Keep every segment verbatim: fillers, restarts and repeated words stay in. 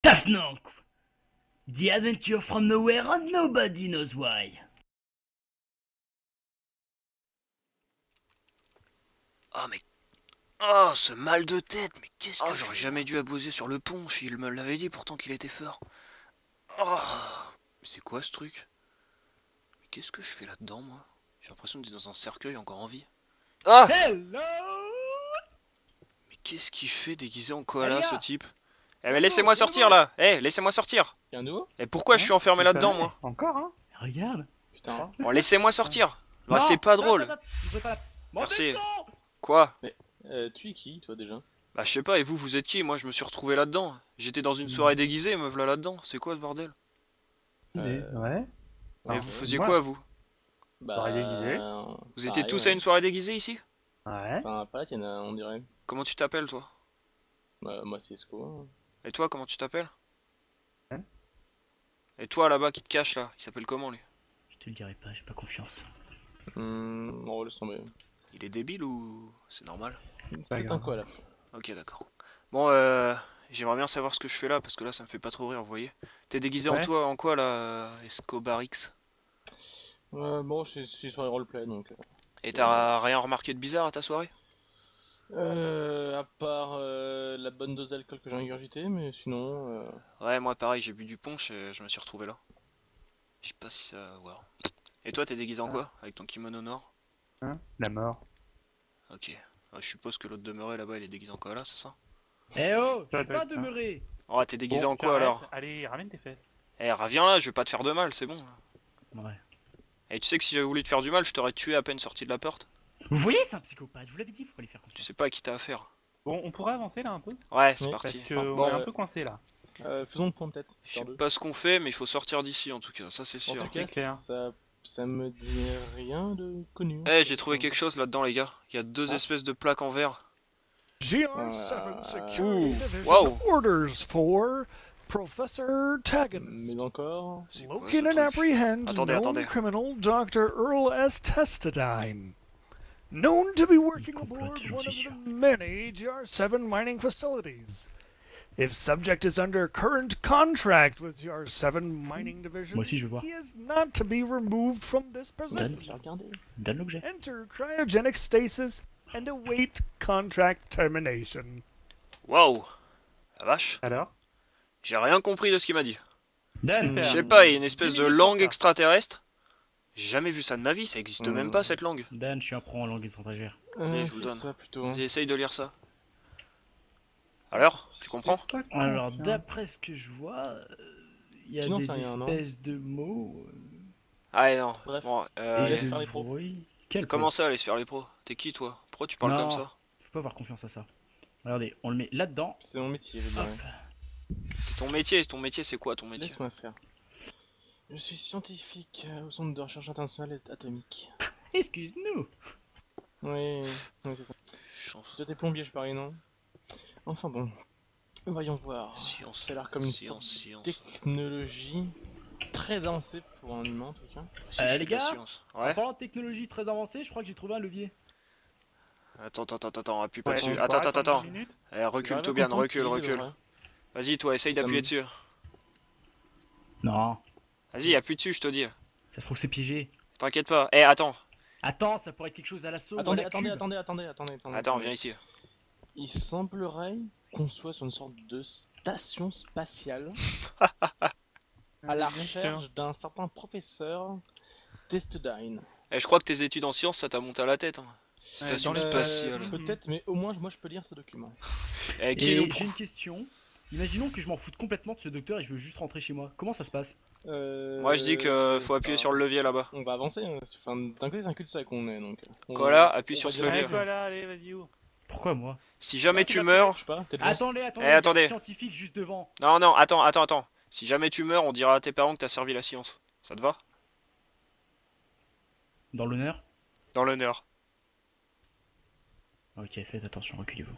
Tafnonk! The adventure from nowhere and nobody knows why. Oh mais... Oh, ce mal de tête, mais qu'est-ce que... Oh, j'aurais jamais dû abuser sur le punch, il me l'avait dit pourtant qu'il était fort. Oh, mais c'est quoi ce truc? Mais qu'est-ce que je fais là-dedans, moi? J'ai l'impression d'être dans un cercueil encore en vie. Ah! Hello! Mais qu'est-ce qu'il fait déguisé en koala, ce type? Eh mais laissez-moi sortir, là! Eh, laissez-moi sortir! Y'a un nouveau? Et pourquoi je suis enfermé là-dedans, moi? Encore, hein? Regarde. Putain. Bon, laissez-moi sortir! Bah, c'est pas drôle! Merci. Quoi? Mais, euh, tu es qui, toi, déjà? Bah, je sais pas, et vous, vous êtes qui? Moi, je me suis retrouvé là-dedans. J'étais dans une soirée déguisée, me voilà là-dedans. C'est quoi ce bordel? Euh... Ouais. Mais Alors, vous faisiez moi, quoi, vous? Bah... Soirée déguisée. euh, Vous étiez pareil, tous ouais. à une soirée déguisée, ici? Ouais. Enfin, pas là qu'il y en a, on dirait. Comment tu t'appelles, toi? Bah, moi, c'est Esco. Et toi, comment tu t'appelles? Hein? Et toi, là-bas, qui te cache, là? Il s'appelle comment, lui? Je te le dirai pas, j'ai pas confiance. Hum... On laisse tomber. Il est débile ou... C'est normal? C'est un grave. quoi, là? Ok, d'accord. Bon, euh... J'aimerais bien savoir ce que je fais là, parce que là, ça me fait pas trop rire, vous voyez. T'es déguisé en Ouais. toi, en quoi, là, Escobarix? Euh, bon, je suis sur les roleplay, donc... Et t'as rien remarqué de bizarre à ta soirée? Euh... À part euh, la bonne dose d'alcool que j'ai ingurgité, mais sinon... Euh... Ouais, moi, pareil, j'ai bu du punch et je me suis retrouvé là. Je sais pas si ça... Wow. Et toi, t'es déguisé en quoi? Avec ton kimono noir? Hein? La mort. Ok. Ouais, je suppose que l'autre demeuré là-bas, il est déguisé en quoi, là, c'est ça? Eh oh, je Ça vais doit pas être ça. demeurer. Oh, t'es déguisé Bon, en quoi, t'arrêtes. alors? Allez, ramène tes fesses. Eh, reviens là, je vais pas te faire de mal, c'est bon. Ouais. Et tu sais que si j'avais voulu te faire du mal, je t'aurais tué à peine sorti de la porte. Vous voyez, c'est un psychopathe, je vous l'avais dit, faut pas lui faire Tu confiance. sais pas à qui t'as affaire. Bon, on pourrait avancer là un peu? Ouais, c'est Oui, parti. Parce que Enfin, on bon, est un euh, peu coincé là. Euh, faisons le point, peut-être. je sais histoire de- pas ce qu'on fait, mais il faut sortir d'ici en tout cas, ça c'est En sûr. tout c'est cas, clair. ça... ça me dit rien de connu. Eh, j'ai trouvé quelque chose là-dedans, les gars. Il y a deux Ah. espèces de plaques en verre. G R seven Uh, Security Ooh, Division wow. orders for Professor Mais Taggins. encore... C'est quoi Locate ce and truc? apprehend Attendez, known attendez. criminal doctor Earl S. Testadine. Known to be working Il complote, aboard j'en one suis of sûr. the many G R seven mining facilities. If subject is under current contract with G R seven Mining Division, Moi aussi, je veux voir. he is not to be removed from this Donne, position. Je l'ai regardé. donne l'objet. Enter cryogenic stasis and await contract termination. Waouh! La vache. Alors? J'ai rien compris de ce qu'il m'a dit. Donne. Super. Je sais pas, il y a une espèce dix de minutes pour langue ça. extraterrestre. J'ai jamais vu ça de ma vie, ça existe Hmm. même pas cette langue. Dan, je suis un pro en langue étrangère. Euh, je vous fais donne. ça plutôt. Essaye de lire ça. Alors, tu comprends? Alors, d'après ce que je vois, euh, il y a Tu n'en des sais rien, non espèces de mots. euh, Ah non. Bref. Bon, et euh, laisse de faire les pros. bruits. Quel comment ça, aller se faire les pros? T'es qui toi? Pourquoi tu parles Non. comme ça? Je peux avoir confiance à ça. Regardez, on le met là-dedans. C'est mon métier, je Hop. dirais. C'est ton métier, ton métier c'est quoi ton métier? Laisse-moi faire. Je suis scientifique euh, au Centre de recherche internationale atomique. Excuse-nous. Oui, oui c'est ça. Chance. Toi t'es plombier, je parie, non? Enfin bon. Voyons voir. Science. Ça a l'air comme une Science, sorte science. de technologie très avancée pour un humain en tout cas. Si, Euh, je fais les de la gars science. En Ouais. parlant de technologie très avancée, je crois que j'ai trouvé un levier. Attends, attends, attends, attends, appuie pas Ouais, dessus. on Attends, pourra attends, attendre attends. dix minutes. Eh, recule, J'arrive à Tobian, comprendre ce recule, qu'il dit, recule. le vrai. Vas-y, toi, essaye Ça d'appuyer me- dessus. Non, Vas-y, appuie dessus, je te dis. ça se trouve c'est piégé. T'inquiète pas. Eh, attends. Attends, ça pourrait être quelque chose à l'assaut. ou à Attendez, la attendez, cube. attendez, attendez, attendez, attendez. Attends, attendez. viens ici. Il semblerait qu'on soit sur une sorte de station spatiale à la recherche d'un certain professeur Testadine. Eh, je crois que tes études en sciences, ça t'a monté à la tête. Hein. Station dans les- spatiale. Euh, Peut-être, mais au moins moi je peux lire ce document. Eh, qui Et nous j'ai prend? une question. Imaginons que je m'en foute complètement de ce docteur et je veux juste rentrer chez moi. Comment ça se passe? Euh, Moi, je dis que faut appuyer bah, sur le levier là-bas. On va avancer. hein. Enfin, d'un côté, c'est un cul-de-sac qu'on est donc. on- Quoi là, appuie on sur va ce dire- levier. Allez, toi là, allez, vas-y, ouvre. Pourquoi moi? Si jamais tu Je meurs. sais pas, peut-être. Attendez, attendez, Eh, il y a un attendez. scientifique juste devant. Non, non, attends, attends, attends. Si jamais tu meurs, on dira à tes parents que t'as servi la science. Ça te va? Dans l'honneur? Dans l'honneur. Ok, faites attention, reculez-vous.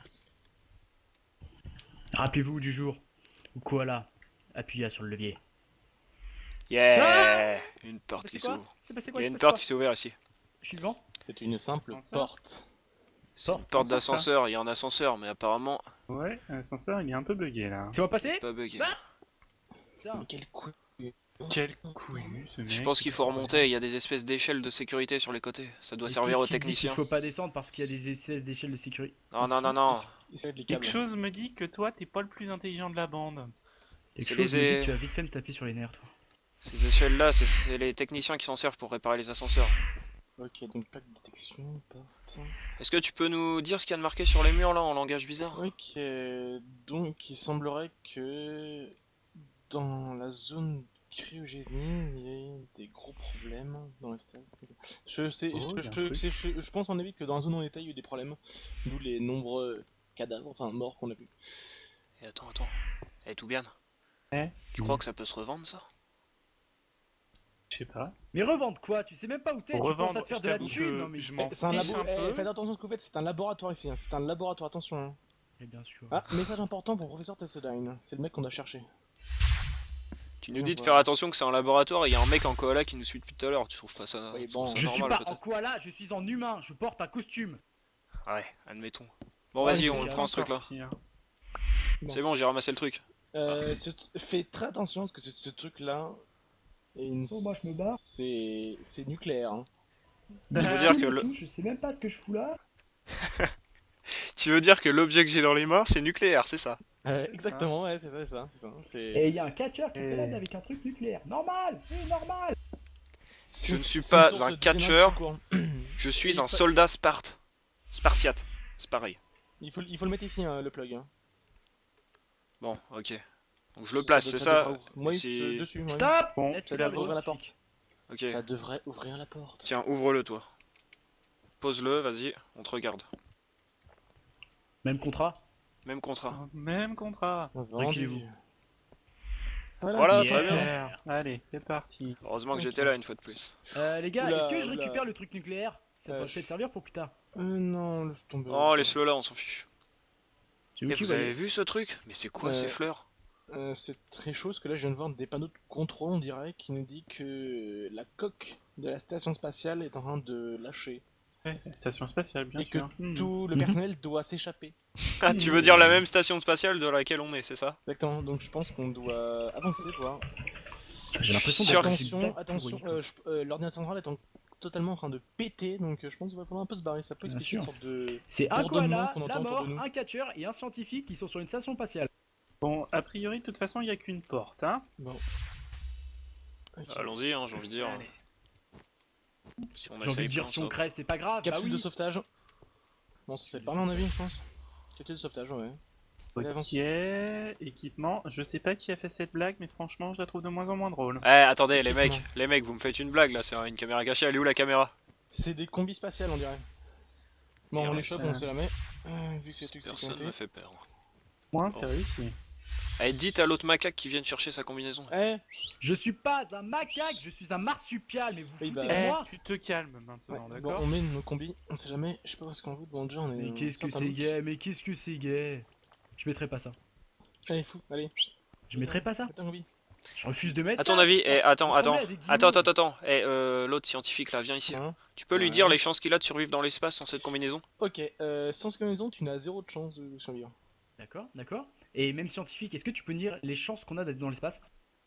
Rappelez-vous du jour où Koala appuya sur le levier. Yeah! Une porte C'est qui quoi? s'ouvre. C'est passé Il quoi? y a C'est une passé porte quoi qui s'est ouverte ici. Je suis devant? C'est une simple Ascenseur. porte. C'est une Porte, porte ascenseur, ça. d'ascenseur. Il y a un ascenseur, mais apparemment, Ouais, l'ascenseur il est un peu bugué là. Tu vas passer? Pas bug. Putain. Mais quel coup. Quel couillu ce mec. Je pense qu'il faut remonter, il y a des espèces d'échelles de sécurité sur les côtés. Ça doit Et servir aux qu'est-ce qui dit qu'il techniciens. faut pas descendre parce qu'il y a des espèces d'échelles de sécurité. Non, non, non, non. Essaye de les Quelque câbles. chose me dit que toi t'es pas le plus intelligent de la bande. Quelque C'est chose les me dit é- que tu vas vite fait me taper sur les nerfs, toi. Ces échelles-là, c'est- c'est les techniciens qui s'en servent pour réparer les ascenseurs. Ok, donc plaque de détection, porte. Est-ce que tu peux nous dire ce qu'il y a de marqué sur les murs là en langage bizarre? Ok, donc il semblerait que dans la zone cryogénie, il y ait des gros problèmes dans le stade. Je sais, Oh, je, il y a un je- truc. c'est- je- je pense en avis que dans la zone où on était, il y a eu des problèmes, d'où les nombreux cadavres, enfin morts qu'on a vus. Et attends, attends. Eh, tout bien. Eh Tu crois que ça peut se revendre ça? Je sais pas. Mais revendre quoi? Tu sais même pas où t'es, tu Pour commences à revendre, te faire je de la t'avoue thune, que non mais je c'est- m'en C'est un fiche labo, un eh, peu. faites attention à ce que vous faites, c'est un laboratoire ici, hein. C'est un laboratoire, attention. Hein. Et bien sûr. Ah, message important pour le professeur Tessodine, c'est le mec qu'on a cherché. Tu nous Bien, dis de voilà. faire attention que c'est un laboratoire et il y a un mec en koala qui nous suit depuis tout à l'heure. Tu trouves pas ça, Oui, tu trouves bon. ça Je suis normal pas en peut-être? koala, je suis en humain, je porte un costume. Ouais, admettons. Bon, Ouais, vas-y, c'est on le carré, prend ce truc là. Pire. Bon. C'est bon, j'ai ramassé le truc. Euh, ce t- fais très attention parce que ce, ce truc-là, est une- Oh, moi, je me barre. c'est c'est nucléaire. Hein. Tu veux dire que le... Je sais même pas ce que je fous là. Tu veux dire que l'objet que j'ai dans les mains, c'est nucléaire, c'est ça? Euh, exactement, ouais, c'est ça, c'est ça, c'est ça. C'est Et il y a un catcheur qui se Et- balade avec un truc nucléaire. Normal, c'est normal. c'est- Je ne suis c'est pas une source un de catcheur. d'énormes tout court. Je suis Et un pas- soldat sparte. Spartiate. C'est pareil. Il faut, il faut le mettre ici, hein, le plug. Hein. Bon, ok. Donc je le place, c'est doit- ça? devrait ouvrir- Moi, Et c'est c'est- dessus. Ouais. Stop. Bon, Laisse Ça faire devrait le ouvrir la scientifique. porte. Ok. Ça devrait ouvrir la porte. Tiens, ouvre-le toi. Pose-le, vas-y, on te regarde. Même contrat. Même contrat. Même contrat. Vendu. Reculez-vous. Voilà, Yeah. très bien. Super. Allez, c'est parti. Heureusement que Ok. j'étais là une fois de plus. Euh, les gars, Oula, est-ce que je oula. récupère le truc nucléaire? Ça Euh, peut je- peut-être servir pour plus tard. Euh, non, laisse tomber. Oh, laisse-le là, on s'en fiche. C'est Et qui vous avez vu ce truc? Mais c'est quoi Euh, ces fleurs? Euh, c'est très chaud parce que là je viens de voir des panneaux de contrôle, on dirait, qui nous dit que la coque de la station spatiale est en train de lâcher Ouais, station spatiale, bien et que sûr. Hmm. tout le personnel doit s'échapper. Ah, tu veux dire la même station spatiale de laquelle on est, c'est ça? Exactement, donc je pense qu'on doit avancer, voir. J'ai l'impression Sûr. que Attention, attention, euh, je- euh, l'ordinateur central est en- totalement en train de péter, donc euh, je pense qu'il va falloir un peu se barrer. Ça peut Bien expliquer une sûr. sorte de. c'est un bourdonnement koala, qu'on entend la autour mort, de nous. un catcheur et un scientifique qui sont sur une station spatiale. Bon, a priori, de toute façon, il n'y a qu'une porte, hein. Bon. Ok. Allons-y, hein, j'ai envie de dire. Allez. Si on J'ai envie essaye de dire pas, si on ça- crève, c'est pas grave. Capsule bah oui. de sauvetage. Bon, ça c'est pas mal, mon avis, je pense. Capsule de sauvetage, ouais. Allez, avance. Ok, équipement. Je sais pas qui a fait cette blague, mais franchement, je la trouve de moins en moins drôle. Eh, attendez, les mecs, Équipement. les mecs, vous me faites une blague là, c'est une caméra cachée, elle est où la caméra? C'est des combis spatiales, on dirait. Bon, Et on ouais, les chope, ça- on sait jamais. Euh, vu que c'est Personne sécurité. me fait peur. Moins, c'est réussi. Eh, dites à l'autre macaque qui vienne chercher sa combinaison. Eh, Je suis pas un macaque, je suis un marsupial, mais vous Oui, foutez bah, de Eh, moi. tu te calmes maintenant, ouais, bon, d'accord. on met nos combis, on sait jamais. Je sais pas où est-ce qu'on veut, bon, déjà on est. Mais on qu'est-ce que sort un c'est doute. gay, mais qu'est-ce que c'est gay. Je mettrai pas ça. Allez, fou, allez. Je mettrai pas ça. Mets ta combi. Je refuse de mettre À ton ça, avis, ça- eh, attends, ça attends, ressemblait à des guillemets. attends, attends, attends, eh, euh, l'autre scientifique là, viens ici. Hein. Tu peux lui Ouais. dire les chances qu'il a de survivre dans l'espace sans cette combinaison? Ok, euh, sans cette combinaison, tu n'as zéro de chance de survivre. D'accord, d'accord. Et même scientifique, est-ce que tu peux me dire les chances qu'on a d'être dans l'espace?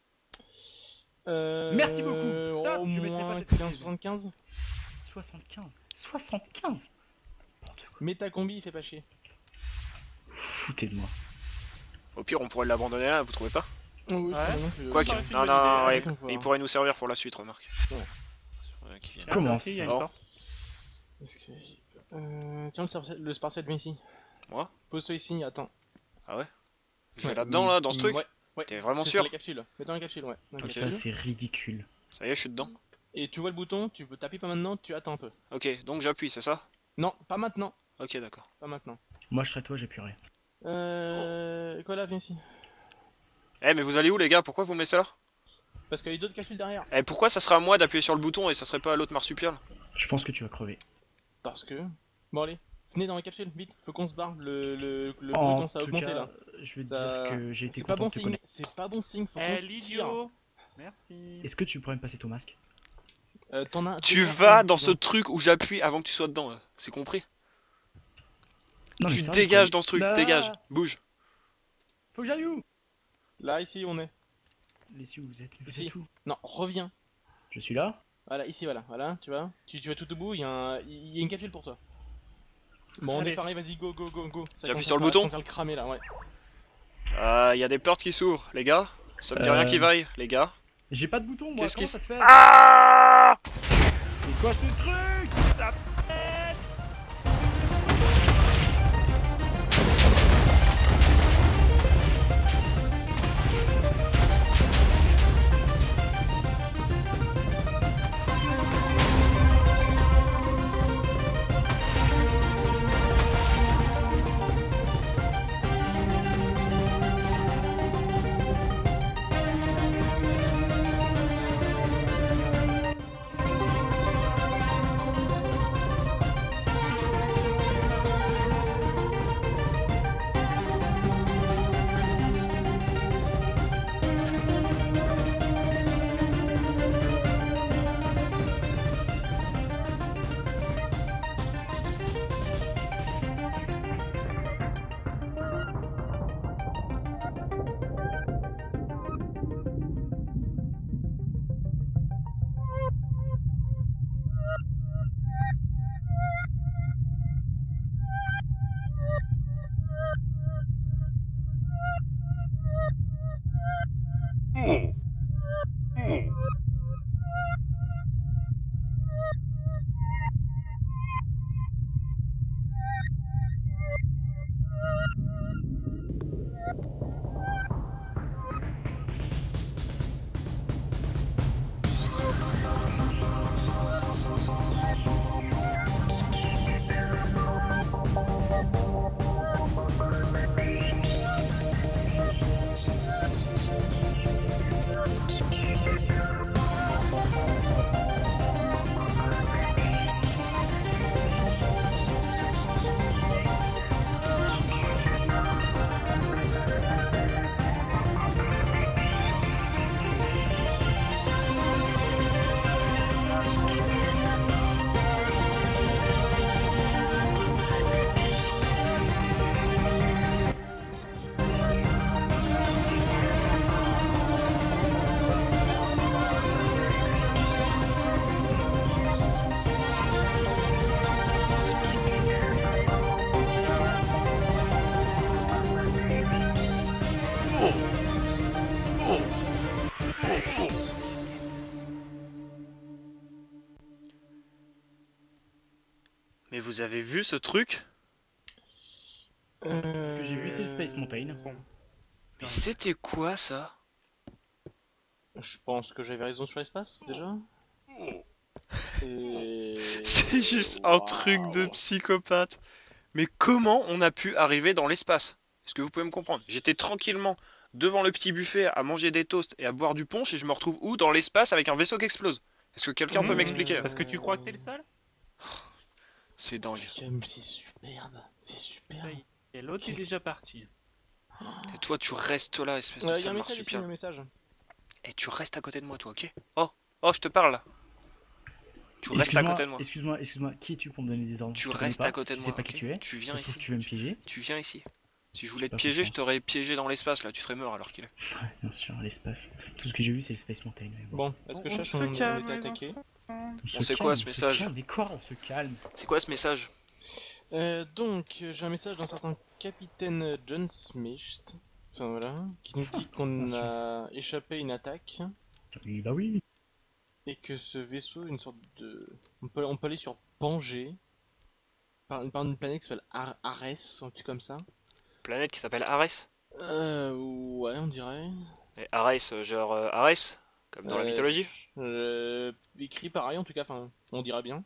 Euh, Merci beaucoup. Stop, Au je mettrai pas moins cette quinze combinaison. soixante-quinze. soixante-quinze. soixante-quinze. Mets ta combi, il fait pas chier. Foutez de moi. Au pire, on pourrait l'abandonner là, vous trouvez pas? Oh, oui, c'est Ouais. pas non plus, euh, Quoi ça qu'il. aurait été Non, une non, bonne non, idée, ouais, qu'on voit. il pourrait nous servir pour la suite, remarque. Ouais. Ouais, qui viennent. Ah, Comment merci, il y a une ça porte. Est-ce que- Euh, tiens, le spartiate, le spartiate, viens ici. Moi? Pose-toi ici, attends. Je vais Ouais, là-dedans là, dans ce mm, truc? Ouais, ouais. T'es vraiment C'est sûr? sur la capsule. Mets dans la capsule, ouais. Dans la Ok. Ça, capsule. c'est ridicule. Ça y est, je suis dedans. Et tu vois le bouton, tu peux taper pas maintenant, tu attends un peu. Ok, donc j'appuie, c'est ça? Non, pas maintenant. Ok, d'accord. Pas maintenant. Moi, je serais toi, j'appuierais. Euh. Quoi là, viens ici. Eh, mais vous allez où les gars? Pourquoi vous me laissez là? Parce qu'il y a eu d'autres capsules derrière. Eh, pourquoi ça serait à moi d'appuyer sur le bouton et ça serait pas à l'autre marsupial? Je pense que tu vas crever. Parce que. Bon, allez, venez dans la capsule, vite, faut qu'on se barre. Le, le, le bruit En commence à tout augmenter cas, là. Je vais te Ça- dire que j'ai été C'est pas content bon de te signe, connaître. c'est pas bon signe, faut qu'on Eh, se tire. l'idiot. Merci. Est-ce que tu pourrais me passer ton masque? Euh, t'en as. Tu déjà vas un, dans ce non. truc où j'appuie avant que tu sois dedans, là. C'est compris? Non, mais Tu sérieux, dégages quoi. dans ce truc, Bah, dégage, bouge. Faut que j'aille où? Là, ici, on est. Laissez où vous êtes, vous Ici. êtes où? Non, reviens. Je suis là. Voilà, ici, voilà, voilà, tu vois. Tu, tu vas tout debout, il y, a un- il y a une capsule pour toi. Bon, on Allez. est pareil, vas-y, go, go, go, go. Ça J'appuie commence sur le à- bouton ça va le cramer là, ouais. Euh, y a des portes qui s'ouvrent, les gars. Ça me dit rien Euh. qui vaille, les gars. J'ai pas de bouton, moi. Qu'est-ce Comment qui ça se- se fait? Ah C'est quoi ce truc? Ta pète. Mais vous avez vu ce truc? Ce que j'ai vu, c'est le Space Mountain. Mais c'était quoi ça? Je pense que j'avais raison sur l'espace déjà. Et... C'est juste un truc de psychopathe. Mais comment on a pu arriver dans l'espace? Est-ce que vous pouvez me comprendre? J'étais tranquillement devant le petit buffet à manger des toasts et à boire du punch et je me retrouve où? Dans l'espace avec un vaisseau qui explose. Est-ce que quelqu'un peut Mmh. m'expliquer? Parce que tu crois que t'es le seul? C'est dingue. Putain, c'est superbe, c'est superbe. Et l'autre est déjà parti. Et toi tu restes là, espèce de Il y a sale un message ici, il y a marsupien. un message. Et tu restes à côté de moi toi, ok? Oh, oh je te parle là. Tu restes à Excuse-moi, côté de moi. Excuse-moi, excuse-moi, qui es-tu pour me donner des ordres? Tu Je te connais restes pas, à côté de je moi, sais pas ok? qui tu es. Tu viens Ça se trouve ici. que tu veux me piéger. Tu viens ici. Si je voulais te Pas piéger, je confiance. t'aurais piégé dans l'espace là, tu serais mort alors qu'il est. Ouais, bien sûr, l'espace. Tout ce que j'ai vu, c'est le Space Mountain. mais bon. Bon, est-ce que On Chache, se on, on calme, était les attaqué? On On se sait calme, quoi, ce on se message? calme, mais quoi, on se calme. C'est quoi ce message? Euh, donc, euh, j'ai un message d'un certain capitaine John Smith, enfin voilà, qui nous dit qu'on Bien sûr. a échappé à une attaque Oui, bah oui. et que ce vaisseau est une sorte de. On peut, on peut aller sur Pangée, par, par une planète qui s'appelle Ar Arès, un truc comme ça. Planète qui s'appelle Arès? Euh, ouais, on dirait. Et Arès, euh, genre euh, Arès? Comme dans la Euh, mythologie? euh, Écrit pareil en tout cas, enfin, on dirait bien.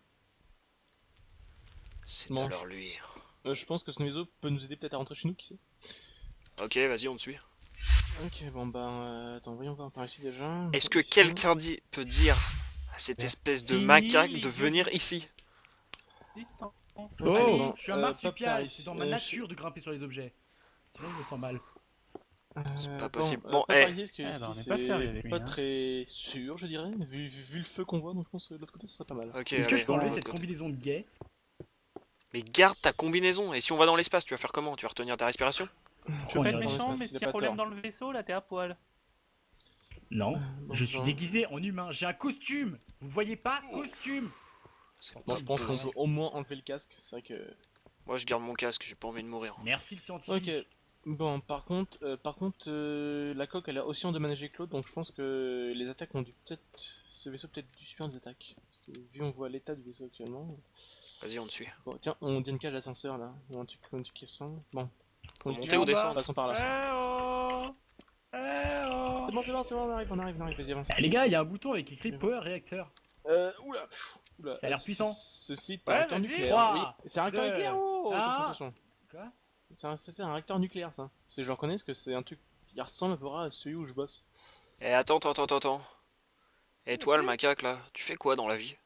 C'est Mange. alors lui. Euh, je pense que ce vaisseau peut nous aider peut-être à rentrer chez nous, qui sait. Ok, vas-y, on te suit. Ok, bon bah, euh, attends, voyons voir par ici déjà. Est-ce que Ici. quelqu'un dit, peut dire à cette Bien espèce de fini, macaque les de gars. venir ici? Descends. Oh, bon, je suis un euh, pas marsupial, par c'est dans ici, ma euh, nature de grimper sur les objets. Sinon, je me sens mal. Euh, pas possible. Bon, Bon, euh, pas eh. par ici, parce que Eh ben, ici, on est c'est pas sérieux avec lui, pas hein. très sûr, je dirais, vu, vu, vu le feu qu'on voit, donc je pense que de l'autre côté, ce serait pas mal. Ok, Est-ce que allez, je peux enlever de cette l'autre côté. combinaison de gay? Mais garde ta combinaison. Et si on va dans l'espace, tu vas faire comment? Tu vas retenir ta respiration? Je veux On pas être dirait méchant, dans mais l'espace, s'il il y a a pas problème tort. dans le vaisseau, là, t'es à poil. Non, Bon, je suis bon. déguisé en humain, j'ai un costume. Vous voyez pas? Costume. C'est Moi pas je pense qu'on possible. peut au moins enlever le casque, c'est vrai que... Moi je garde mon casque, j'ai pas envie de mourir. Merci le scientifique. Ok, bon par contre, euh, par contre euh, la coque elle a aussi endommagé Claude, donc je pense que les attaques ont dû peut-être... Ce vaisseau peut-être dû subir des attaques. Parce que vu on voit l'état du vaisseau actuellement... Vas-y, on te suit. Bon tiens, on dit une cage d'ascenseur là, ou un truc, un truc qui ressemble. Bon. Faut On monter ou descendre? Passons par là. Eh oh Eh oh C'est bon, c'est bon, c'est bon, on arrive, on arrive, on arrive, vas-y avance. Eh, les gars, il y a un bouton avec écrit Power Reactor. Euh, oula, pff, oula. Ça a l'air ce- puissant. Ce site est Ouais, un réacteur vas-y. nucléaire. Trois, Oui, c'est un réacteur deux, nucléaire. Oh, attention, un. attention. Quoi? C'est un, c'est- c'est un réacteur nucléaire ça. C'est je reconnais parce que c'est un truc qui ressemble à peu près à celui où je bosse. Eh, attends, attends, attends, attends. Et toi, le macaque là, tu fais quoi dans la vie?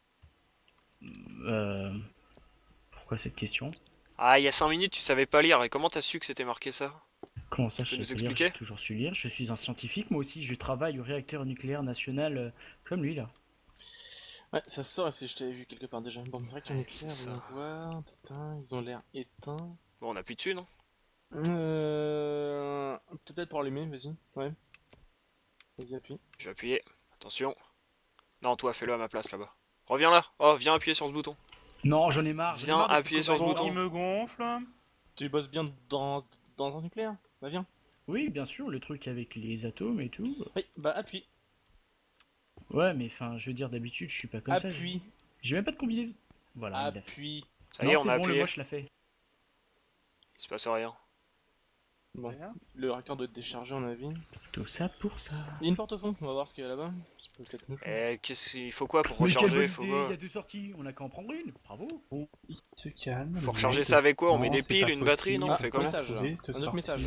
Euh... Pourquoi cette question? Ah, il y a cinq minutes, tu savais pas lire. Et comment t'as su que c'était marqué ça? Comment ça, Tu peux je nous sais pas lire, expliquer j'ai toujours su lire. Je suis un scientifique, moi aussi. Je travaille au réacteur nucléaire national euh, comme lui, là. Ouais, ça sort si je t'avais vu quelque part déjà. Bon, réacteur Ouais, nucléaire, c'est on va ça. voir. Tatin, ils ont l'air éteints. Bon, on appuie dessus, non? Euh... Peut-être pour allumer, vas-y. Ouais. Vas-y, appuie. Je vais appuyer. Attention. Non, toi, fais-le à ma place là-bas. Reviens là. Oh, viens appuyer sur ce bouton. Non, j'en ai marre. j'en ai Viens marre de appuyer sur ce Coco bouton. Il me gonfle. Tu bosses bien dans, dans un nucléaire? Bah viens. Oui, bien sûr, le truc avec les atomes et tout. Oui, bah appuie. Ouais, mais enfin, je veux dire, d'habitude, je suis pas comme ça. j'ai- Appuie. J'ai même pas de combinaison. Voilà, il a fait. Appuie. Ça y Non, est, c'est on a bon, le appuyé. moche l'a fait. Il se passe rien. Bon, Regarde. le réacteur doit être déchargé en avis. Tout ça pour ça. Il y a une porte au fond, on va voir ce qu'il y a là-bas. Ça peut peut-être nous changer. Eh, qu'est-ce qu'il faut quoi pour Mais quelle recharger? bonne Faut idée, quoi? il y a deux sorties, on a qu'à en prendre une. Bravo. Bon, il se calme. Faut le recharger mec. ça avec quoi? On met Non, des c'est piles, pas une batterie, non? On Ah, fait un comment? message. trouver cette Un autre sortie. message.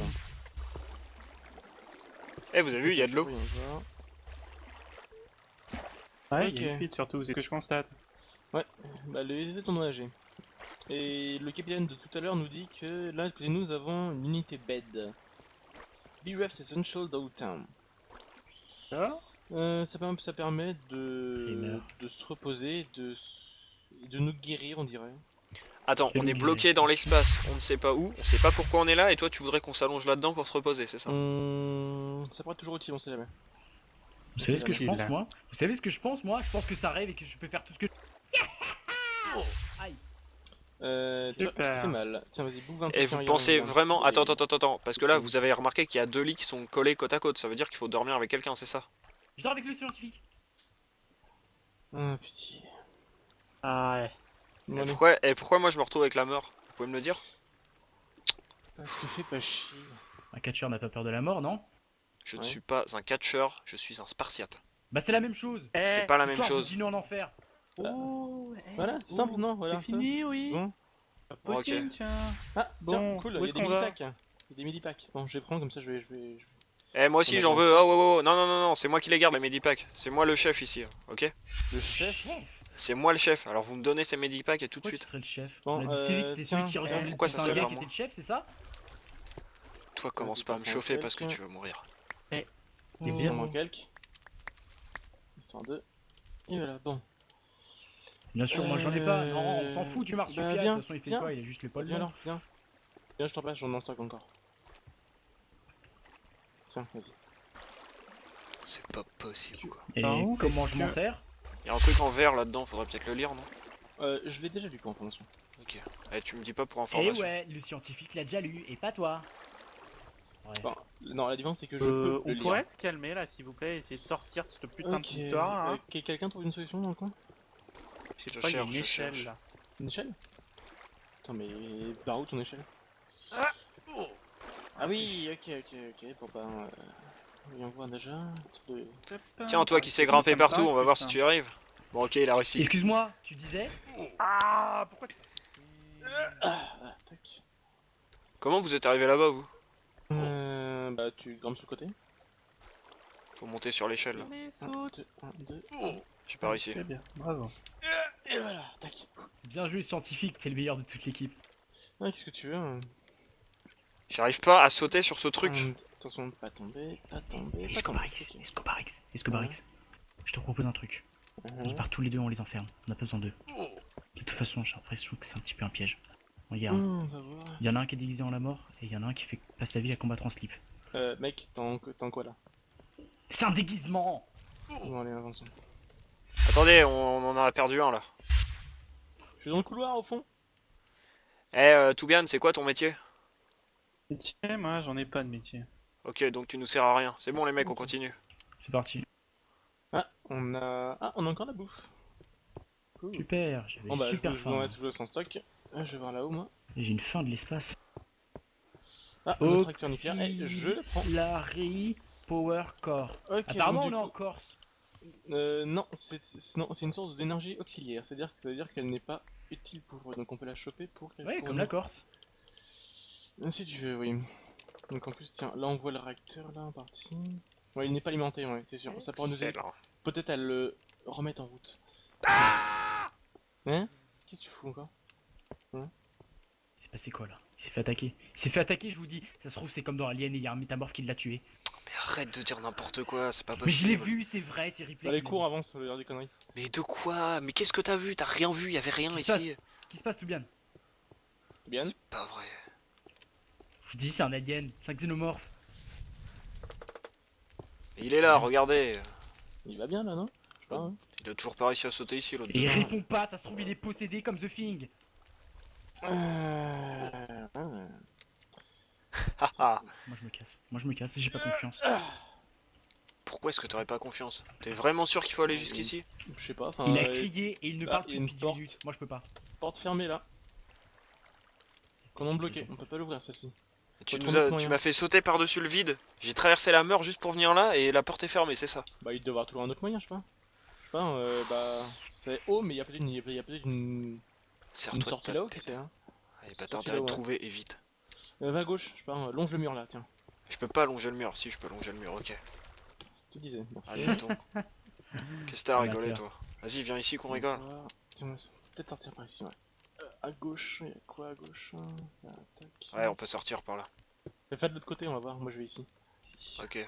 Eh, vous avez vu, il y a de l'eau. Oui, on voit. Ouais, Ok. il y a une fuite surtout, c'est ce que je constate. Bah, les deux sont endommagés. Et le capitaine de tout à l'heure nous dit que là, à côté de nous, nous avons une unité bed. Bereft Essential Downtown. Ça Euh, ça, permet, ça permet de, Primeur. de se reposer, de, s- de nous guérir, on dirait. Attends, Quelle on est idée. bloqué dans l'espace, on ne sait pas où, on sait pas pourquoi on est là, et toi tu voudrais qu'on s'allonge là-dedans pour se reposer, c'est ça? Hum, ça pourrait être toujours utile, on sait jamais. Vous savez ce que je facile, pense, là. moi? Vous savez ce que je pense, moi? Je pense que ça rêve et que je peux faire tout ce que je... Euh, tu vois, Super. ça fait mal. Tiens, vas-y, bouffe un truc. Et vous regarde, pensez regarde. vraiment... Et- Attends, attends, attends, attends, parce que là vous avez remarqué qu'il y a deux lits qui sont collés côte à côte, ça veut dire qu'il faut dormir avec quelqu'un, c'est ça? Je dors avec le scientifique. Ah, putain. Ah ouais. Bon, Et allez. pourquoi, et pourquoi moi je me retrouve avec la mort? Vous pouvez me le dire? Parce que fais pas chier. Un catcheur n'a pas peur de la mort, non? Je ne Ouais. suis pas un catcheur, je suis un spartiate. Bah c'est la même chose. Eh, C'est pas la Ce même soir, vous chose. dînez en enfer. Oh, eh, Voilà, c'est oh, simple, non? Voilà. C'est fini, C'est oui. bon. Pas possible, tiens. Ah, Bon, tiens, cool, où il y a est-ce des qu'on va mini-packs. Il y a des mini-packs. Bon, je les prends comme ça, je vais. Je vais, je vais- Eh moi aussi On a j'en bien. veux, oh, oh, oh, non, non, non, non, c'est moi qui les garde les medipacks, c'est moi le chef ici, ok? Le chef. C'est moi le chef, alors vous me donnez ces medipacks et tout de Pourquoi tu suite. serais le chef? Bon, On a dit Célic, euh, c'était tiens, celui qui ressemblait pourquoi ça à un serait gars pas qui moi était le chef, c'est ça? Toi commence c'est pas à pas me pour chauffer quelqu'un. parce que tu vas mourir. T'es Il bien. en manque quelques. Histoire de. Et voilà, bon. Bien sûr, moi j'en ai pas. Non, on s'en Euh, fout du bah, marsupial. De viens, toute façon, il fait viens. quoi? Il a juste les poils Viens blancs. alors, viens. Viens, je t'en passe, j'en ai un stock encore. Tiens, vas-y. C'est pas possible quoi. Et Par où comment est-ce je m'en que- sers? Il y a un truc en vert là-dedans, faudrait peut-être le lire, non? Euh, je l'ai déjà lu pour information. Ok. Eh, tu me dis pas pour Eh information. ouais, le scientifique l'a déjà lu, et pas toi. Ouais. Enfin, non, la différence c'est que je Euh, peux on le lire. pourrait se calmer là, s'il vous plaît, essayer de sortir de cette putain Ok, d'histoire. euh, Hein. quel- quelqu'un trouve une solution dans le coin? Je sais je pas, il y a cherche, une je échelle cherche. là. Une échelle? Attends, mais par où ton échelle? Ah oui, ok, ok, ok, bon ben... Euh... Voyons voir déjà... une sorte de- Tiens, toi qui sais Si, grimper ça me partout, paraît on va plus voir si simple. tu y arrives. Bon, ok, il a réussi. Excuse-moi, tu disais? Ah, pourquoi tu... Ah, tac. Comment vous êtes arrivé là-bas, vous? Euh... Bah tu grimpes sur le côté. Faut monter sur l'échelle là. Les un, sautes. deux, un, deux... J'ai pas réussi. C'est bien, bravo. Et voilà, tac. Bien joué, scientifique, t'es le meilleur de toute l'équipe. Ah, qu'est-ce que tu veux hein. J'arrive pas à sauter sur ce truc. Hum, Attention, pas tomber, pas tomber, pas Escobar tomber. X, ok. Escobar X, Escobar Ouais. X. Je te propose un truc. On se Mhm. barre tous les deux, on les enferme. On a pas besoin d'eux. Ok. toute façon, j'ai l'impression que c'est un petit peu un piège. Regarde, Hum, on va voir. il y en a un qui est déguisé en la mort et il y en a un qui fait passe sa vie à combattre en slip. Euh, mec, t'es en t'es en quoi là? C'est un déguisement! Bon, allez, avançons. Attendez, on, on en a perdu un là. Je suis dans le couloir au fond. Eh, euh, Toubian, c'est quoi ton métier? Métier, moi j'en ai pas de métier. Ok, donc tu nous sers à rien. C'est bon les mecs, on continue. C'est parti. Ah, on a. Ah, on a encore la bouffe. Cool. Super, j'avais Bon bah, je super vous, je vous en faim. laisse, je vous laisse en stock. Ah, je vais voir là-haut moi. J'ai une faim de l'espace. Ah, le tracteur nucléaire. Eh, je le prends. Larry Power Core. Ok, Apparemment, donc, on du est en coup- Corse. Euh, non, c'est c'est- non, c'est une source d'énergie auxiliaire. C'est-à-dire que ça veut dire qu'elle n'est pas utile pour eux. Donc on peut la choper pour qu'elle Ouais, pour comme nous. la Corse. Ah, si tu veux, oui. Donc en plus, tiens, là on voit le réacteur là en partie. Ouais, il n'est pas alimenté, ouais, c'est sûr. Ça pourra nous aider. Excellent. Peut-être à le remettre en route. Hein? Qu'est-ce que tu fous encore? Il s'est passé quoi là? Il s'est fait attaquer. Il s'est fait attaquer, je vous dis. Ça se trouve, c'est comme dans Alien et il y a un métamorphe qui l'a tué. Mais arrête de dire n'importe quoi, c'est pas Mais je l'ai possible. vu, c'est vrai, c'est replay. Allez, cours, avance, faut dire des conneries. Mais de quoi? Mais qu'est-ce que t'as vu? T'as rien vu, y avait rien Qu'est-ce qui ici. Qu'est-ce qui se passe, tout bien? Bien? Pas vrai. Je dis, c'est un alien, c'est un xénomorphe. Mais il est là, regardez. Il va bien là, non? Je sais pas, hein. Il a toujours pas réussi à sauter ici l'autre. Et il dedans. répond pas, ça se trouve, il est possédé comme The Thing. Euh... ah. Haha. Moi, je me casse. Moi, je me casse, j'ai pas confiance. Pourquoi est-ce que t'aurais pas confiance? T'es vraiment sûr qu'il faut aller jusqu'ici? Je sais pas, enfin. Il a euh, crié et il ne ah, parle il y a que une depuis dix porte. minutes. Moi, je peux pas. Porte fermée là. Comment bloquer? On peut pas l'ouvrir celle-ci. Tu Faut nous trouver as, un tu moyen. m'as fait sauter par-dessus le vide. J'ai traversé la mer juste pour venir là et la porte est fermée, c'est ça. Bah, il doit y avoir toujours un autre moyen, je sais pas. Je sais pas, euh, bah. C'est haut, mais il y a peut-être une, il y a peut-être une, une Serre-toi de sortie ta là-haut, qui tête. c'est, hein. Allez, bah sortie t'as intérêt de là-haut, ouais. trouver et vite. Euh, va à gauche, je sais pas, euh, longe le mur là, tiens. Je peux pas longer le mur, si je peux longer le mur, ok. Tu disais, merci. Allez, mettons. Qu'est-ce que t'as à Amateur. rigoler toi? Vas-y, viens ici qu'on rigole. On va voir. Tiens, on peut peut-être sortir par ici, ouais. Euh, à gauche, il y a quoi à gauche? Là, tac. Ouais, on peut sortir par là. Mais faites de l'autre côté, on va voir. Moi je vais ici. Ici. Ok.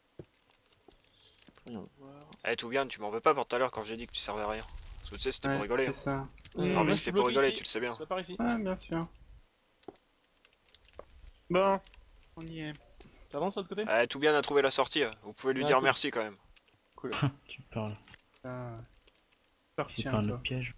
Voyons voir. Eh, tout bien, tu m'en veux pas pour tout à l'heure quand j'ai dit que tu servais à rien. Parce que tu sais, c'était pour Ouais, rigoler. c'est hein. ça. Euh, Non, moi, mais je c'était suis pour bloqué rigoler, ici. tu le sais bien. C'est pas par ici. Ouais, bien sûr. Bon, on y est. T'avances de l'autre côté? Eh, tout bien a trouvé la sortie. Vous pouvez lui Ah, dire cool. merci quand même. Cool. Tu parles. Ah. C'est Parti, pas un toi. autre piège.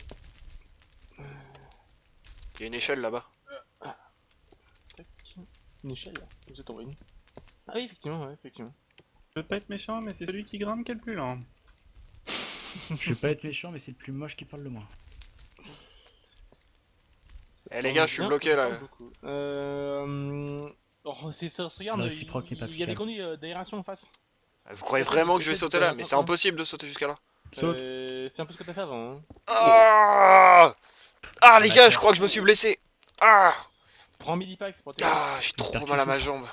Il y a une échelle là-bas. Tac. Une échelle là. Vous êtes en une. Ah oui, effectivement, ouais, effectivement. Je veux pas être méchant, mais c'est celui qui grimpe qui est le plus lent. Je vais pas être méchant, mais c'est le plus moche qui parle le moins. Ça Eh, les tourne gars, je suis bien, bloqué, ça là. tourne beaucoup. Euh. Oh, c'est ça, regarde, Le il, réciproque n'est pas il y a des applicable. conduits euh, d'aération en face. Vous croyez Essaie- vraiment que je vais essaie sauter de- là? Mais c'est attends. impossible de sauter jusqu'à là. Saute. Euh, c'est un peu ce que t'as fait avant. Hein. Ah, ah les gars, je crois que je me suis blessé. Ah, Prends Millipack, c'est pour tes. ah j'ai trop mal à ma jambe.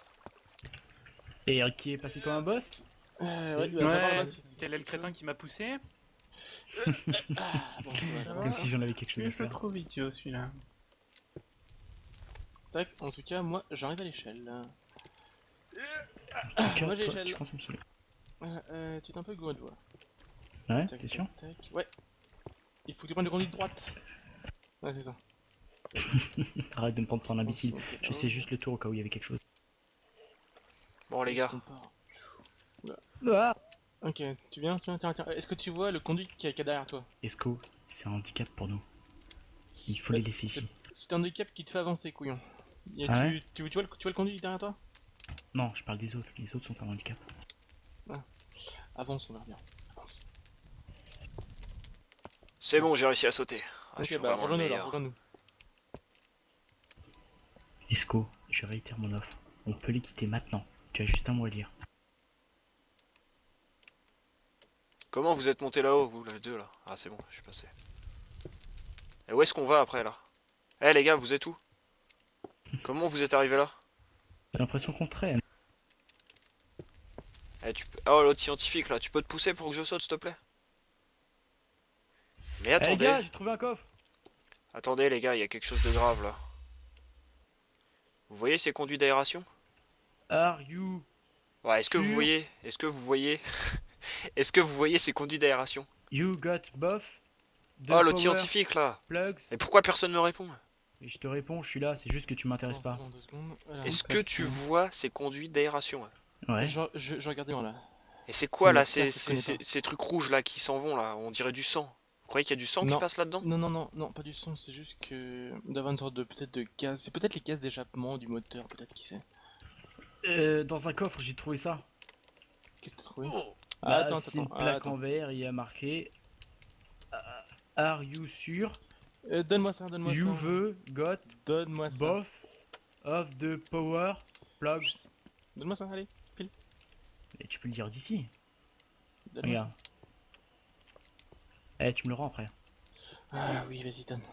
Et qui est passé comme un boss? Euh, ouais, Ouais, bah, Ouais, là-bas, si- quel est le crétin qui m'a poussé? Ah, bon, ça va, ça va. Comme si j'en avais quelque chose Je à le faire. trouve idiot celui-là. Tac, en tout cas, moi j'arrive à l'échelle. là. En tout cas, Moi, j'ai toi, l'échelle. tu penses à me saouler. Euh, euh, tu es un peu gouré de voix. Ouais, Tac, t'es sûr? tac, tac. Ouais. Il faut que tu prennes le conduit de droite. Ouais, c'est ça. Arrête de me prendre pour un imbécile. Ok, Je sais juste le tour au cas où il y avait quelque chose. Bon les gars, on part. Ah Ok, tu viens, tu viens, tiens, tiens. Est-ce que tu vois le conduit qui est qui est derrière toi? Esco, c'est un handicap pour nous. Il faut les Ouais, laisser c'est- ici. C'est un handicap qui te fait avancer, couillon. Y a- Ah tu, ouais tu, tu vois le, tu vois le conduit derrière toi? Non, je parle des autres. Les autres sont un handicap. Avance, on verra bien. Avance. c'est bon, j'ai réussi à sauter. Ah, je Ok, suis bah vraiment le rejoins-nous là, meilleur. rejoins-nous. Esco, je réitère mon offre. On peut les quitter maintenant. Tu as juste un mot à dire. Comment vous êtes montés là-haut, vous, les deux là? Ah, c'est bon, je suis passé. Et où est-ce qu'on va après là? Eh les gars, vous êtes où? Comment vous êtes arrivés là? J'ai l'impression qu'on traîne. Eh, tu peux... Oh, l'autre scientifique là, tu peux te pousser pour que je saute, s'il te plaît? Mais Eh les attendez, gars, j'ai trouvé un coffre. attendez les gars, il y a quelque chose de grave là. Vous voyez ces conduits d'aération? Are you... Ouais, est-ce que vous Sûr. voyez? Est-ce que vous voyez? Est-ce que vous voyez ces conduits d'aération? You got both? de Oh, l'autre power scientifique là. plugs. Et pourquoi personne me répond? Et je te réponds, je suis là, c'est juste que tu m'intéresses pas. Attends, deux secondes. Alors, Est-ce que tu passons. vois ces conduits d'aération? Ouais. Je, je, je regardais en là. Et c'est quoi C'est là, une ces, carte que je ces, connais ces, pas. ces trucs rouges là qui s'en vont là? On dirait du sang. Vous croyez qu'il y a du sang qui Non. passe là-dedans? Non, non, non, non, pas du son, c'est juste que d'avoir une sorte de peut-être de gaz. C'est peut-être les gaz d'échappement du moteur, peut-être, qui sait. Euh, dans un coffre, j'ai trouvé ça. Qu'est-ce que t'as trouvé? Oh. Ah, Bah, attends, c'est une attends, plaque attends. en verre, il y a marqué euh, Are you sure Euh, donne-moi ça, donne-moi you ça. veux got Donne-moi ça. both of the power plugs? Donne-moi ça, allez. Et tu peux le dire d'ici. Donne-moi Regarde. Eh, tu me le rends après. ça. Ah oui, vas-y, donne.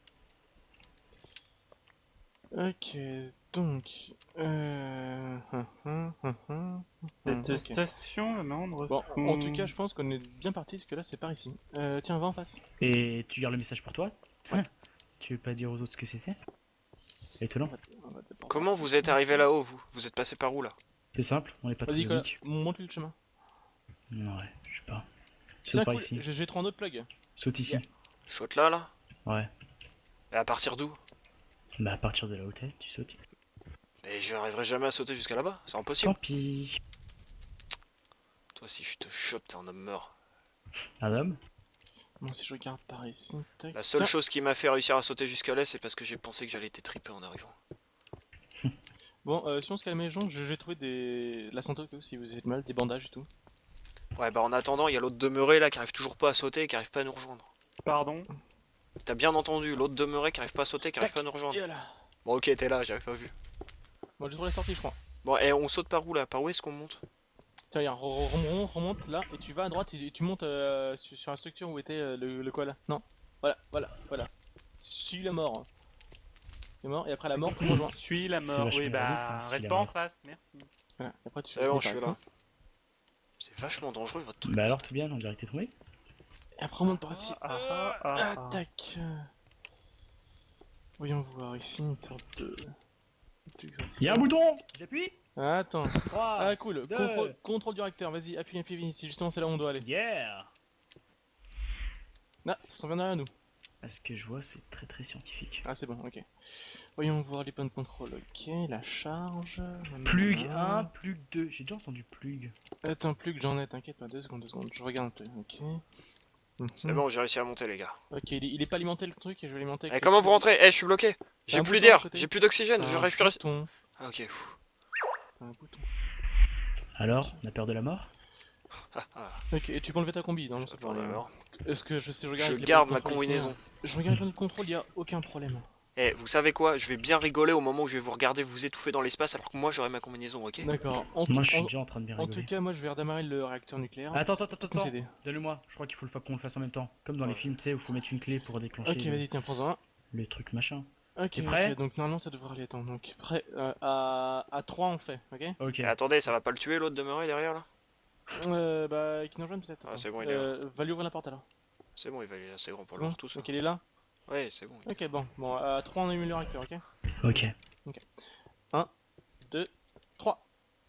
Ok, donc. Euh... hum, hum, hum, hum, hum, Cette ok. station va me rendre Bon, fou. en tout cas, je pense qu'on est bien parti parce que là, c'est par ici. Euh, tiens, va en face. Et tu gardes le message pour toi? Ouais. Tu veux pas dire aux autres ce que c'était? Étonnant. On va- on va d'abord- Comment vous êtes arrivé là-haut vous? Vous êtes passé par où là? C'est simple, on est pas Vas-y, très Nicolas, unique. monte-lui le chemin. Ouais, je sais pas. Tiens, Saute par cool, ici. j'ai j'ai trouvé un autre plug. Saute ici. Shot là là? Ouais. Et à partir d'où? Bah à partir de là où t'es, tu sautes. Mais j'arriverai jamais à sauter jusqu'à là-bas, c'est impossible. Tant pis. Toi si je te chope, t'es un homme mort. Un homme? Bon, si je regarde par ici. Tac. La seule Tiens, chose qui m'a fait réussir à sauter jusqu'à là, c'est parce que j'ai pensé que j'allais t'étriper en arrivant. Bon, euh, si on se calme les gens, je- j'ai trouvé des. La santé si vous êtes mal, des bandages et tout. Ouais bah en attendant, il y a l'autre demeuré là qui arrive toujours pas à sauter et qui arrive pas à nous rejoindre. Pardon. T'as bien entendu, l'autre demeuré qui arrive pas à sauter, qui arrive Tac. pas à nous rejoindre. Et voilà. Bon ok, t'es là, j'avais pas vu. Bon, j'ai trouvé la sortie, je crois. Bon, et on saute par où là? Par où est-ce qu'on monte? Tiens, regarde, re- re- remonte, remonte là, et tu vas à droite et, et tu montes euh, sur, sur la structure où était euh, le, le quoi là. Non. Voilà, voilà, voilà. Suis la mort. Il est mort, et après la mort, tu me rejoins. Suis la C'est mort. vachement Oui, ironique, bah, ça, suis reste la pas en mort. face, merci. Voilà, et après tu C'est bon, je par suis là. ici. C'est vachement dangereux votre truc. Bah alors tout bien, on dirait que t'es tombé. Et après on monte par ici. Ah, ah, ah, Ah, ah. tac. Voyons voir ici une sorte de. Il y a un bouton. J'appuie. Attends. trois. Ah cool, deux. contrôle, contrôle du réacteur, vas-y, appuie, appuie, appuie, c'est justement c'est là où on doit aller. Yeah. Ah, ça s'en vient derrière nous. À ce que je vois, c'est très très scientifique. Ah c'est bon, ok. Voyons voir les points de contrôle, ok, la charge... Plug nanana. un, plug deux. J'ai déjà entendu plug. Attends, plug, j'en ai, t'inquiète pas, deux secondes, deux secondes, je regarde un peu, ok. Mhm. C'est bon, j'ai réussi à monter les gars. Ok, il est, il est pas alimenté le truc, et je vais alimenter... Eh avec comment le- vous rentrez? Eh je suis bloqué. T'as J'ai un plus bouton à d'air, côté. j'ai plus d'oxygène, T'as je un respire. bouton, Ah ok. pfff. t'as un bouton. Alors, on a peur de la mort? Ah, ah, Ok, et tu peux enlever ta combi, non, ça c'est part pas alors. Est-ce que je sais, je regarde... Je avec les garde points ma de contrôle ici, combinaison. hein. Je regarde les points de contrôle, y a aucun problème. Eh, vous savez quoi? Je vais bien rigoler au moment où je vais vous regarder vous étouffer dans l'espace alors que moi j'aurai ma combinaison, ok? D'accord, en, tout- Moi je suis en- déjà en train de bien en tout rigoler. cas, moi je vais redémarrer le réacteur nucléaire. Attends, attends, attends, Peut-être nous attends. aider. Donne-le-moi. Je crois qu'il faut le fa- qu'on le fasse en même temps. Comme dans les Ouais. films, tu sais, où il faut mettre une clé pour déclencher Ok, le, vas-y, tiens, prends-en un. le truc machin. Ok, T'es prêt? ok, donc normalement ça devrait aller. Attends, donc prêt euh, à, à trois on fait, ok? Ok. Et attendez, ça va pas le tuer l'autre demeuré derrière là? Euh, bah, qui nous rejoigne peut-être. Ah, attends. c'est bon, il est euh, Va lui ouvrir la porte alors. C'est bon, il va aller assez grand pour C'est le bon voir tout ça. Donc il est là? Ouais, c'est bon. Ok, bon, bon, à trois on allume le réacteur, ok? Ok. deux, trois.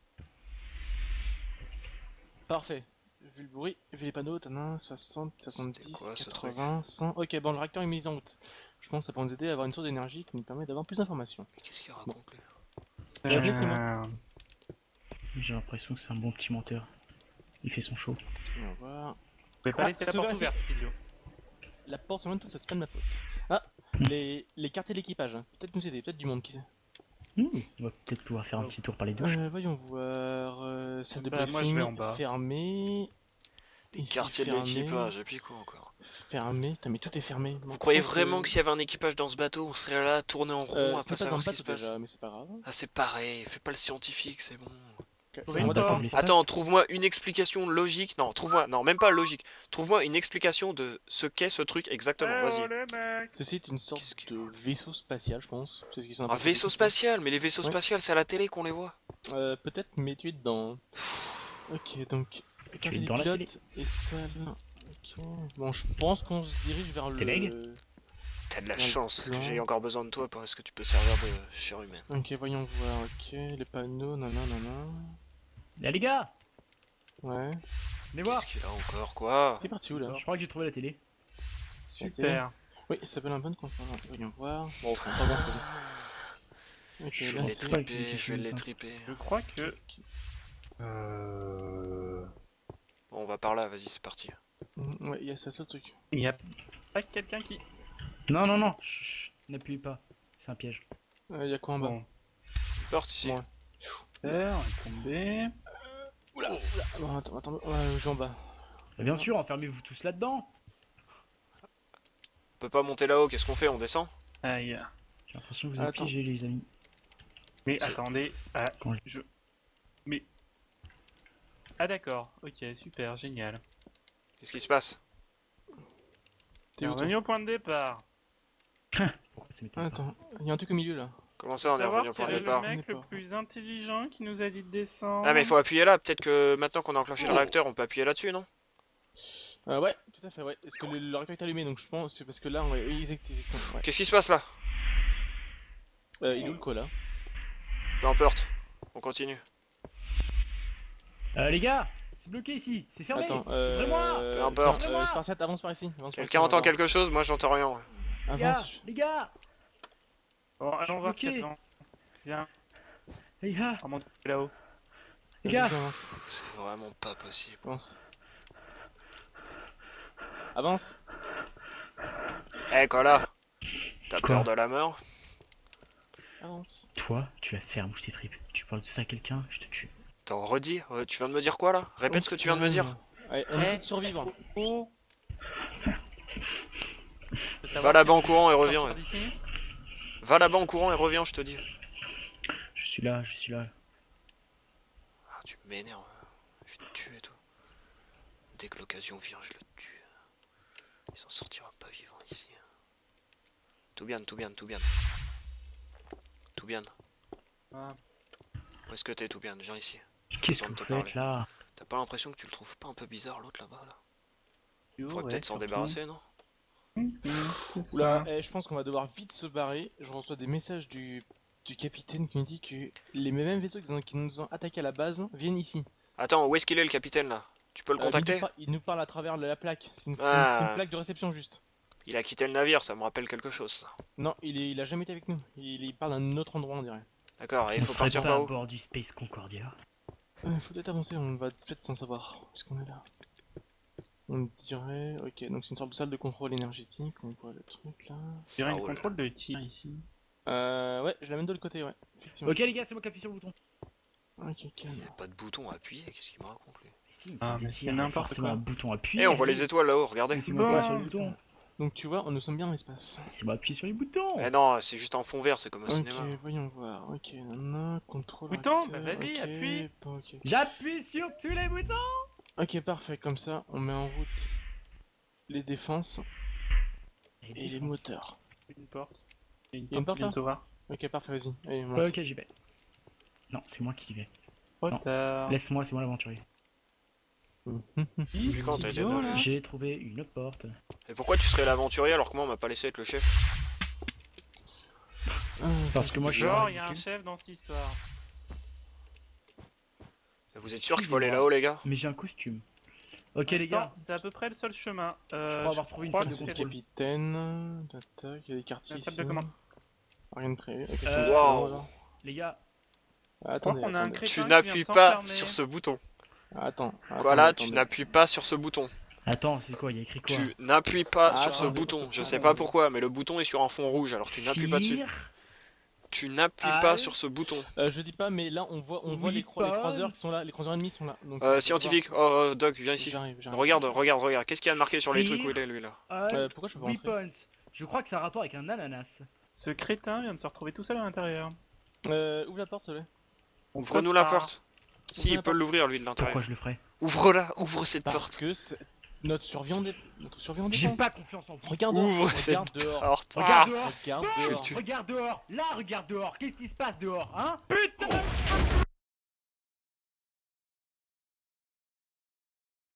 Parfait. Vu le bruit, vu les panneaux, t'en as soixante, soixante-dix, quoi, ce quatre-vingts, cent. Ok, bon, le réacteur est mis en route. Je pense que ça peut nous aider à avoir une source d'énergie qui nous permet d'avoir plus d'informations. Mais qu'est-ce qu'il raconte lui? J'ai bien, c'est moi. Euh, J'ai l'impression que c'est un bon petit menteur. Il fait son show. On va voir. Vous pouvez pas Ah, laisser la c'est porte vrai, ouverte, Silvio. La porte s'en toute, ça c'est pas de ma faute. Ah, les, les cartes de l'équipage, hein. Peut-être nous aider, peut-être du monde qui sait. Hmm, on va peut-être pouvoir faire un petit tour par les douches. Euh, voyons voir. Euh, salle de Bah, moi, je briefing vais en bas. fermée. Les Ici, quartiers de fermé. l'équipage, et puis quoi encore? Fermé, putain, mais tout est fermé. Vous croyez vraiment que s'il y avait un équipage dans ce bateau, on serait là, tourné en rond, euh, à ce pas n'est pas un savoir ce qui se bateau passe? déjà, mais c'est pas grave. Ah c'est pareil, fais pas le scientifique, c'est bon. Ok, Oui, c'est un mode pas. assemblée. Attends, trouve-moi une explication logique. Non, trouve-moi, non, même pas logique. Trouve-moi une explication de ce qu'est ce truc exactement. Eh, Vas-y. oh, le mec. Ceci est une sorte Qu'est-ce qu'il de vaisseau spatial, je pense. C'est ce qu'ils sont Un appelés. vaisseau spatial, mais les vaisseaux Ouais. spatials, c'est à la télé qu'on les voit. Euh, peut-être, mais tu es dedans. Ok, donc. Carte es des dans la pilotes et salle. Ok. Bon, je pense qu'on se dirige vers T'es leg le. T'as de la Dans le chance plan. que j'ai encore besoin de toi parce que tu peux servir de chair humaine. Ok, voyons voir. Ok, les panneaux, nanana, nanana. Là les gars, Ouais. venez voir. Qu'est-ce qu'il a encore, quoi? T'es parti où là? Je crois que j'ai trouvé la télé. Super. Oui, ça s'appelle un bon contrat. Voyons voir. Bon, Enfin, pas bon, pas bon. Ok, je vais là les c'est. pas triper, quelque je vais chose, les ça. triper. Je crois que... Qu'est-ce qui- Euh... Bon, on va par là, vas-y, c'est parti. Mm, Ouais, il y a ça, ce truc. Il y a pas quelqu'un qui... Non, non, non. Chut, chut, n'appuie pas. C'est un piège. Euh, Il y a quoi en bas? Bon. Une porte ici. Ouais. Super, on est tombé. Oula, oula. Non, attends, attends, ouais, je vais en bas. Bah, bien sûr, enfermez-vous tous là-dedans. On peut pas monter là-haut, qu'est-ce qu'on fait? On descend? Aïe. J'ai l'impression que vous êtes Attends. piégés, les amis. Mais C'est- attendez, ah, Quand je... Mais... Ah d'accord, ok, super, génial. Qu'est-ce qui se passe? T'es T'es où, toi? revenu au point de départ. Pourquoi ça m'étonne Ah, pas. attends, il y a un truc au milieu là. Comment ça, on est Savoir revenu au point de quel est départ? le mec On est le pas. plus intelligent qui nous a dit de descendre. Ah mais il faut appuyer là, peut-être que maintenant qu'on a enclenché le réacteur, on peut appuyer là-dessus, non? Euh, ouais, tout à fait, ouais. Est-ce que le, le réacteur est allumé? Donc je pense, c'est parce que là, on va. Oui, exact- exactement, ouais. Qu'est-ce qui se passe là? Euh, il est où le quoi là? Peu importe, on continue. Euh, les gars, c'est bloqué ici. C'est fermé. Attends, euh. Ouvrez-moi euh, Peu importe. tiens, euh, Spartiate, avance par ici. Avance par ici, Quelqu'un on va entend voir. quelque chose? Moi j'entends rien. Les gars, Avance. les gars, Bon, allons voir ce qu'il y a bloqué. dedans. Viens, les gars, on monte là-haut. les Vas-y, gars. avance. C'est vraiment pas possible. Avance. Avance. Eh quoi là? T'as Quoi? peur de la mort? Avance. Toi, tu la fermes ou je t'étripe. Tu parles de ça à quelqu'un, je te tue. T'en redis? Euh, Tu viens de me dire quoi là? Répète ce que tu viens de me dire. Allez, on Eh. essaie de survivre. Oh. Va là-bas en courant et reviens. Sortir ouais. d'ici. Va là-bas en courant et reviens, je te dis. Je suis là, je suis là. Ah, tu m'énerves. Je vais te tuer et tout. Dès que l'occasion vient, je le tue. Il s'en sortira pas vivant ici. Tout bien, tout bien, tout bien. Tout bien. Ah. Où est-ce que t'es, tout bien? Viens ici. Qu'est-ce que besoin de vous te parler. faites là? T'as pas l'impression que tu le trouves pas un peu bizarre l'autre là-bas là? Ouais, Faudrait peut-être s'en surtout. débarrasser, non? Mmh, c'est Oula, ça. eh, je pense qu'on va devoir vite se barrer. Je reçois des messages du, du capitaine qui me dit que les mêmes vaisseaux qui nous ont, qui nous ont attaqués à la base viennent ici. Attends, où est-ce qu'il est le capitaine là? Tu peux le Euh, lui, il, contacter? nous par- il nous parle à travers la plaque. C'est une, c'est une- Ah. c'est une plaque de réception juste. Il a quitté le navire, ça me rappelle quelque chose ça. Non, il, est, il a jamais été avec nous. Il, il parle d'un autre endroit, on dirait. D'accord, et il On faut serait partir pas par à où? bord du Space Concordia. Il faut peut-être avancer, on va peut-être s'en savoir. Est-ce qu'on est là? On dirait. Ok, donc c'est une sorte de salle de contrôle énergétique. On voit le truc là. Il y aurait Ça une roule. contrôle de tir ici. Euh, ouais, je l'amène de l'autre côté, ouais. Effectivement. Ok, les gars, c'est moi qui appuie sur le bouton. Ok, calme. Il y a pas de bouton à appuyer, qu'est-ce qu'il me raconte lui? Mais si, mais Ah, ça mais veut c'est dire, il y a n'importe forcément quoi. un bouton à Eh, appuyer. on voit les étoiles là-haut, regardez. C'est moi qui appuie sur le Bon. bouton. Donc tu vois, nous sommes bien dans l'espace. C'est moi appuyer sur les boutons. Eh non, c'est juste en fond vert, c'est comme au Ok, cinéma. voyons voir. Ok, nana, contrôle. Bouton, réacteur, bah vas-y, ok, appuie. bon, ok. J'appuie sur tous les boutons. Ok, parfait, comme ça, on met en route les défenses et les moteurs. Une porte. Il y a une Il y a une porte porte, qui vient là de s'ouvrir. Ok, parfait, vas-y. Allez, on Ouais, lance. ok, j'y vais. Non, c'est moi qui y vais. Trop Non. tard. Laisse-moi, c'est moi l'aventurier. Depuis quand t'as été Idiot, dedans, là. J'ai trouvé une porte. Et pourquoi tu serais l'aventurier alors que moi on m'a pas laissé être le chef? Ah, Parce que moi je suis Genre, un il y a un ridicule. chef dans cette histoire. Vous êtes sûr qu'il faut aller là-haut les gars? Mais j'ai un costume. Ok les Attends, gars, c'est à peu près le seul chemin. Euh, Je crois avoir trouvé une crois salle que de c'est le c'est- contrôle. capitaine. Tac, il y a des quartiers La ici. salle de commande. Rien de prévu. Ok, Euh, c'est Waouh. bon, les gars, alors. Attendez, On a un attendez. crétin Tu qui vient de n'appuies pas s'enfermer. sur ce bouton. Attends. Quoi là, attendez, tu attendez. n'appuies pas sur ce bouton. attends, c'est quoi? Il y a écrit quoi? Tu n'appuies pas Ah, sur ce attendez, bouton. attendez, Je sais attendez. pas pourquoi, mais le bouton est sur un fond rouge alors tu n'appuies pas dessus. Fire. Tu n'appuies Ah. pas sur ce bouton. Euh, je dis pas, mais là on voit, on voit Oui, les, cro- les pas. croiseurs qui sont là, les croiseurs ennemis sont là. Donc, Euh, on va scientifique, voir oh, oh, Doc, viens si- ici. J'arrive, j'arrive. Regarde, regarde, regarde. Qu'est-ce qu'il y a de marqué sur les Fire. trucs où il est lui là? Euh, pourquoi je peux pas rentrer? Weapons. Je crois que ça a rapport avec un ananas. Ce crétin vient de se retrouver tout seul à l'intérieur. Euh, ouvre la porte, s'il te plaît. Ouvre-nous la pas. porte. Si, il la peut porte. l'ouvrir lui de Pourquoi l'intérieur. je le ferais? Ouvre-la, ouvre cette Parce porte. que c'est notre survie en dé... notre survie en J'ai dépend. pas confiance en vous. Regarde Ouvre dehors, cette regarde dehors. porte. Regarde Ah. dehors. Regarde Oh, dehors. tu- regarde dehors. Là, regarde dehors. Qu'est-ce qui se passe dehors, hein? Putain!